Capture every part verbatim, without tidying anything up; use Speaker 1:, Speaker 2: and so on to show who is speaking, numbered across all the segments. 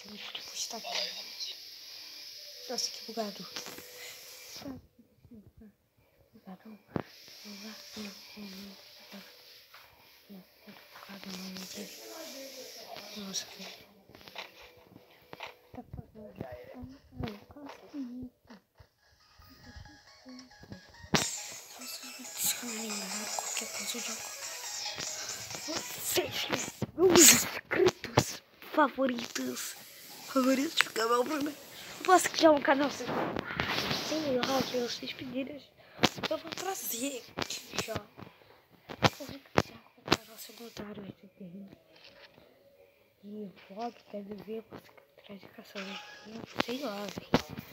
Speaker 1: Tem que custar aqui. Nossa, que bugado. Bugado. Nossa, que... Tá fazendo... Nossa, eu lembrar qualquer coisa de agora. Vocês, meus inscritos favoritos. Favoritos de canal pra mim. Eu posso criar um canal sem sei lá, que vocês pedirem. Eu vou trazer. Já. Eu vou criar um canal secundário esse terreno. E vlog deve ver com dedicação. Sei lá, velho.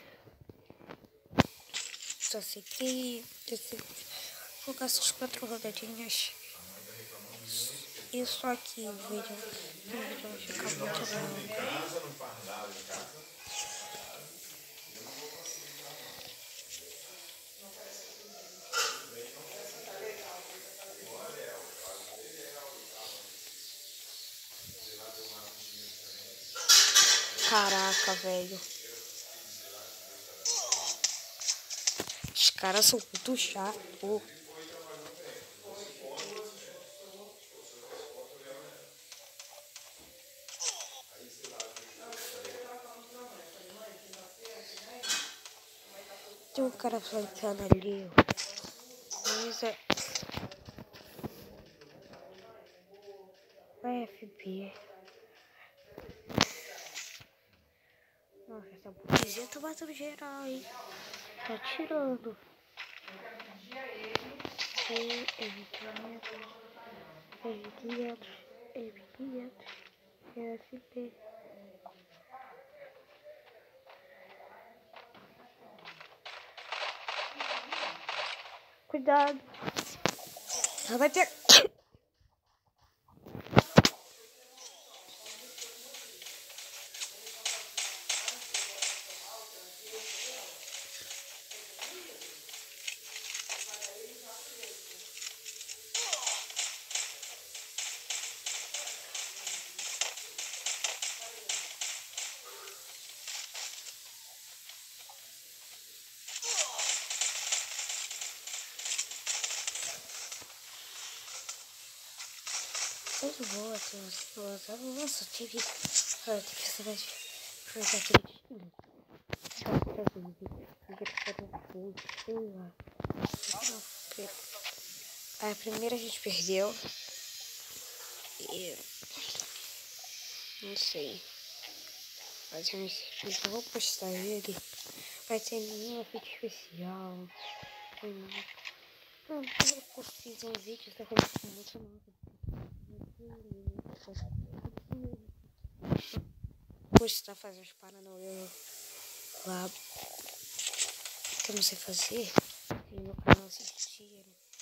Speaker 1: Só sei que vou colocar essas quatro rodadinhas. Isso aqui, o vídeo, o vídeo vai ficar muito longo. Caraca, velho. Os caras são muito chatos. Tem um cara flanqueando ali. Coisa. Vai F B. Nossa, essa burguesia tá matando geral, hein? Tá atirando. E M quinhentos, M quinhentos, M quinhentos, F P. Cuidado. Ela vai ter... Muito boa, assim, nossa, nossa, tive... Ah, tem que saber de... Fazer aquele... Sei lá. A primeira a gente perdeu. E... Não sei. Mas eu, eu vou postar ele. Vai ter nenhum efeito especial. Não, eu fiz um vídeo da coleção muito nova. Postar fazer as paranoias lá que eu não sei fazer. E no meu canal assistir.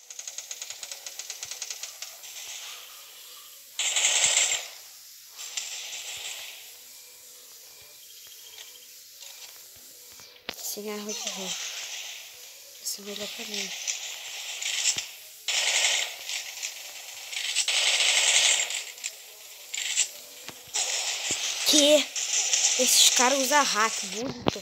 Speaker 1: Sem arma de rua. Esse é melhor pra mim. Que esses caras usam hack, bonito.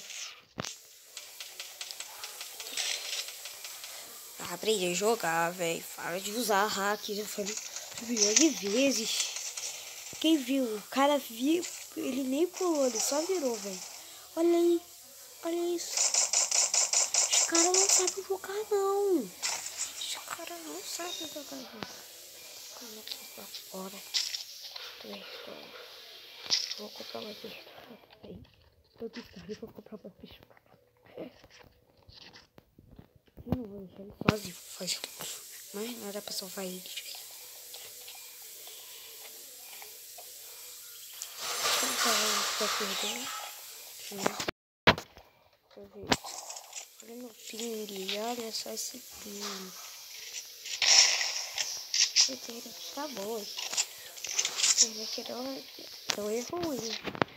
Speaker 1: Aprendi a jogar, velho. Fala de usar hack. Já falei milhões de vezes. Quem viu? O cara viu. Ele nem pulou, ele só virou, velho. Olha aí. Olha isso. Os caras não sabem jogar, não. Os caras não sabem jogar, não. Como é que tá fora? Vou comprar uma pistola também. Todo dia vou comprar uma pistola. Eu não vou deixar ele sozinho. Faz mais nada pra salvar ele. Pra perder. Olha meu ping. Olha só esse ping. Tá bom. Eu vou querer uma... Então é ruim.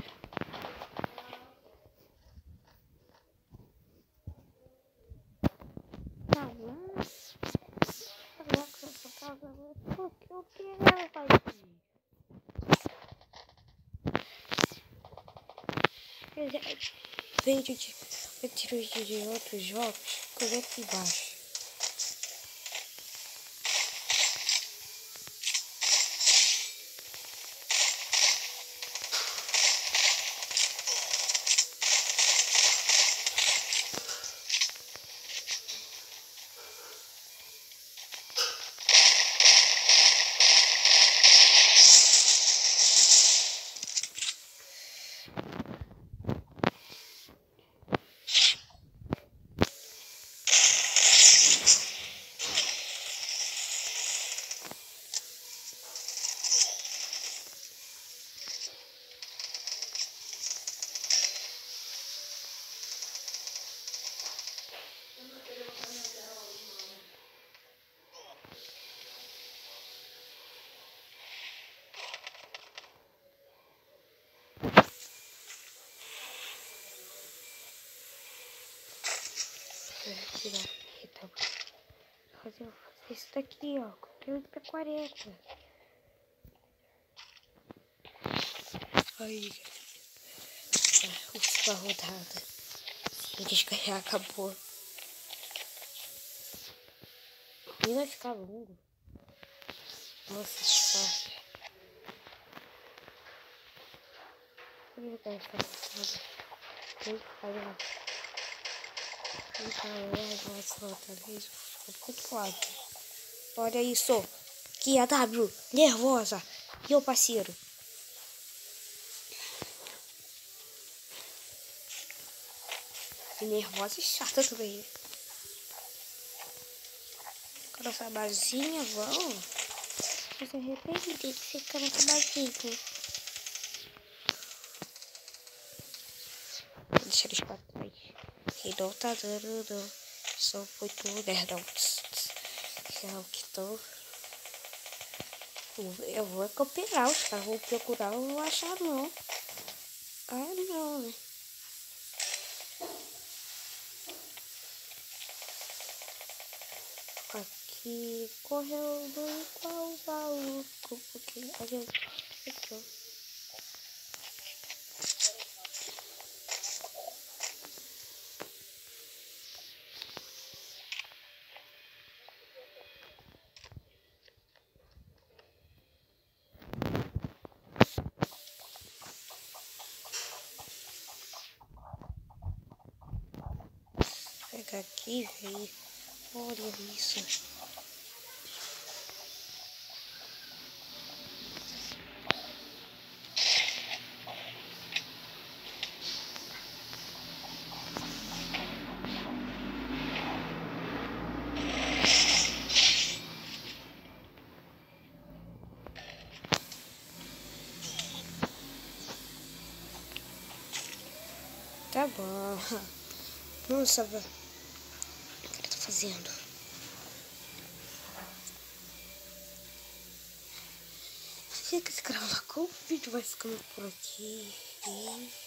Speaker 1: Tá bom. Agora que essa casa... O que ela vai fazer? vídeo de vídeos de outros jogos, comenta aqui embaixo. Vou tirar aqui, tá bom? Vou fazer, vou fazer isso daqui, ó. Conteúdo pra quarenta. Aí, a última rodada. Se eles ganhar, acabou. E vai ficar longo. Nossa, só. Por que eu quero fazer? Tem que fazer. Olha isso, que a W nervosa, meu parceiro. E nervosa e chata também. Com nossa basinha, vamos. Mas de repente tem que ficar nessa basinha. Vou deixar eles pra trás. Que não tá dando, não. Só foi tudo nerdão. É o que tô. Eu vou cooperar, os caras vão procurar, eu não vou achar não. Ah, não, né? Aqui correu igual maluco, porque a gente ficou. Pega aqui, velho. Olha isso. Tá bom. Nossa, velho. O que eu tô fazendo? Chega de gravar com o vídeo vai ficando por aqui. E...